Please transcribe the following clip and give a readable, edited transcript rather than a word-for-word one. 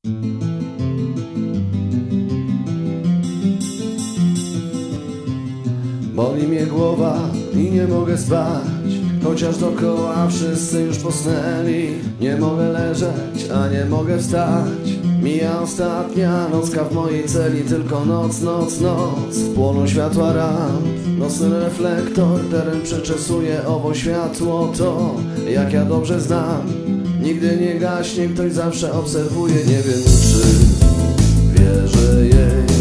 Boli mnie głowa i nie mogę spać, chociaż dookoła wszyscy już posnęli. Nie mogę leżeć, a nie mogę wstać. Mija ostatnia nocka w mojej celi. Tylko noc, noc, noc w płonu światła ramp. Nocny reflektor teren przeczesuje. Owo światło to, jak ja dobrze znam, nigdy nie gaśnie, ktoś zawsze obserwuje. Nie wiem, czy wierzę jej.